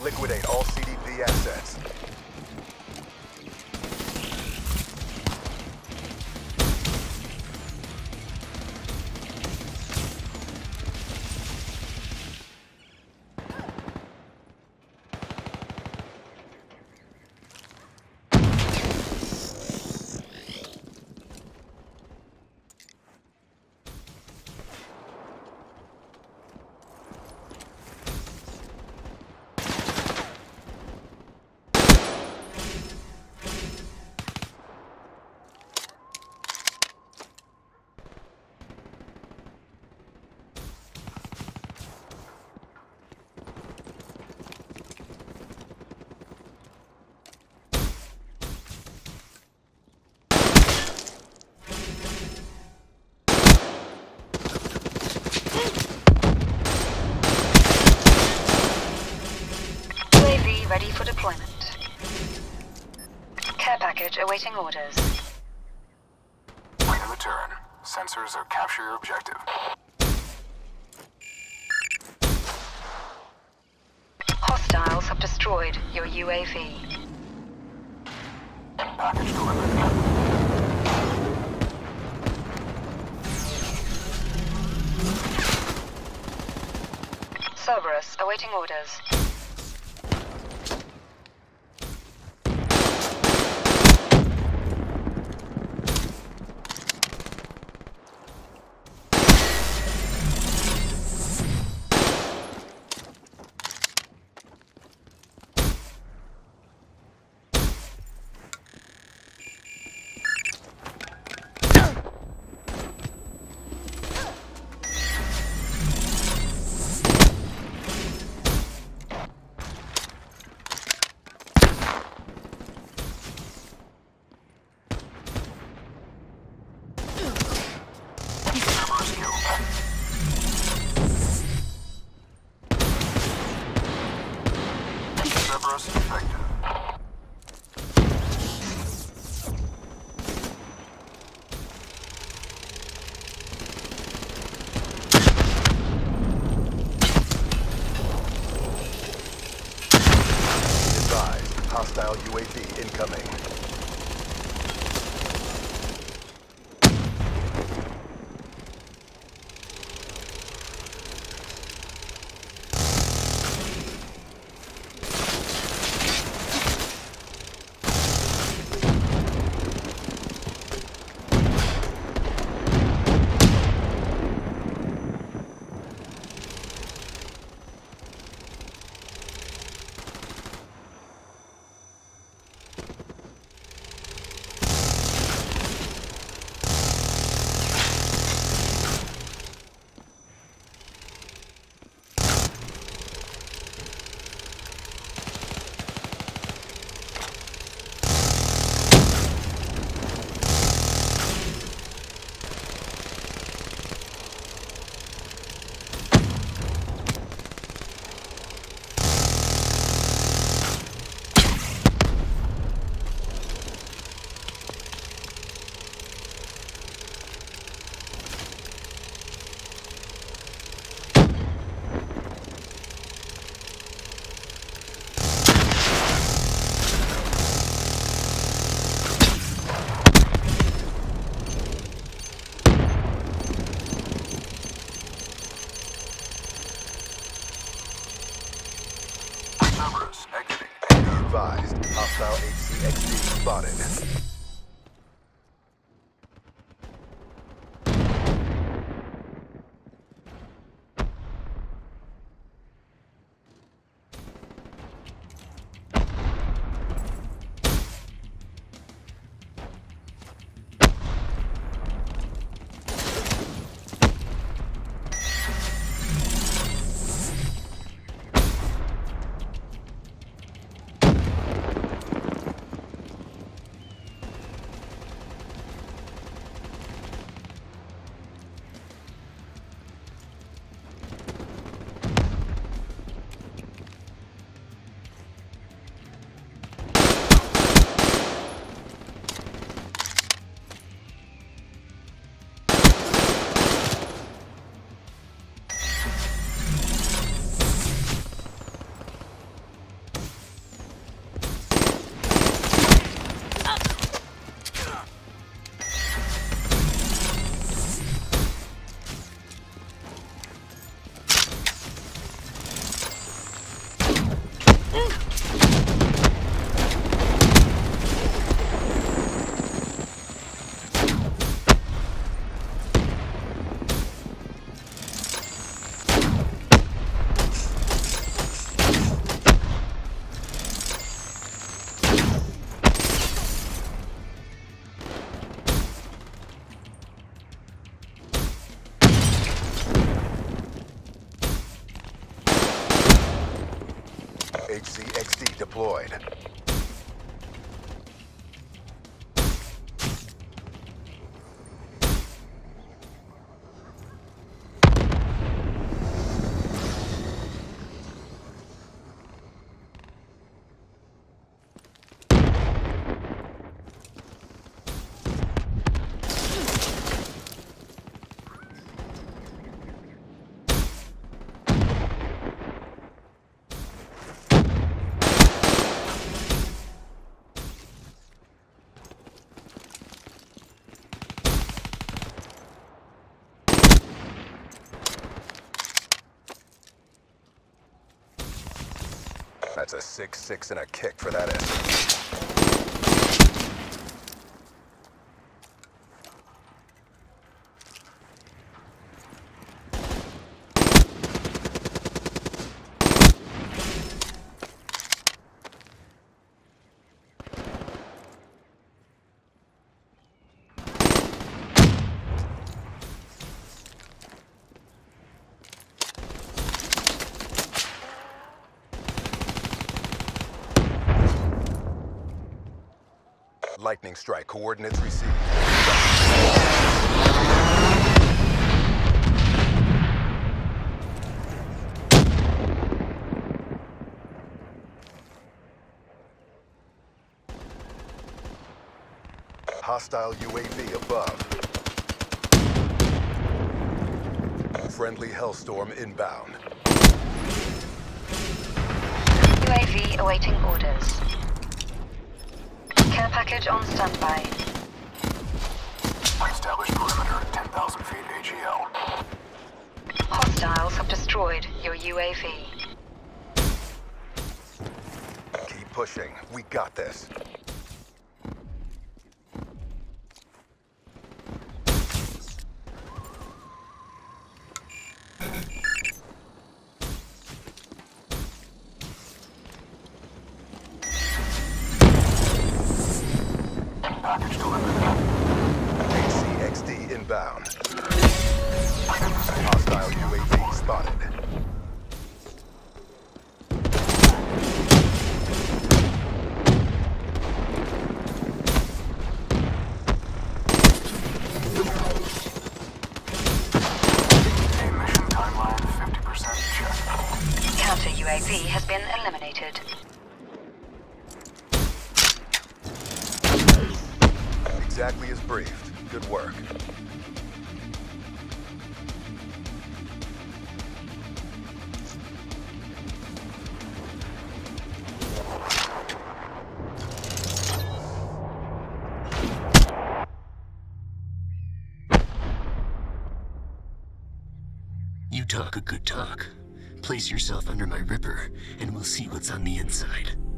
Liquidate all CDP assets. Ready for deployment. Care package awaiting orders. Wait in the turn. Sensors or capture your objective. Hostiles have destroyed your UAV. Package delivered. Cerberus awaiting orders. Cerberus effective. Advised, hostile UAV incoming. Cerberus exiting. Advised, hostile HCXD spotted. HCXD deployed. That's a 6-6 and a kick for that S. Lightning strike coordinates received. Hostile UAV above. Friendly Hellstorm inbound. UAV awaiting orders. Care package on standby. Established perimeter at 10,000 feet AGL. Hostiles have destroyed your UAV. Keep pushing. We got this. Package delivered. HCXD inbound. Hostile UAV spotted. Mission timeline 50% check. Counter UAV has been eliminated. Exactly as briefed. Good work. You talk a good talk. Place yourself under my ripper, and we'll see what's on the inside.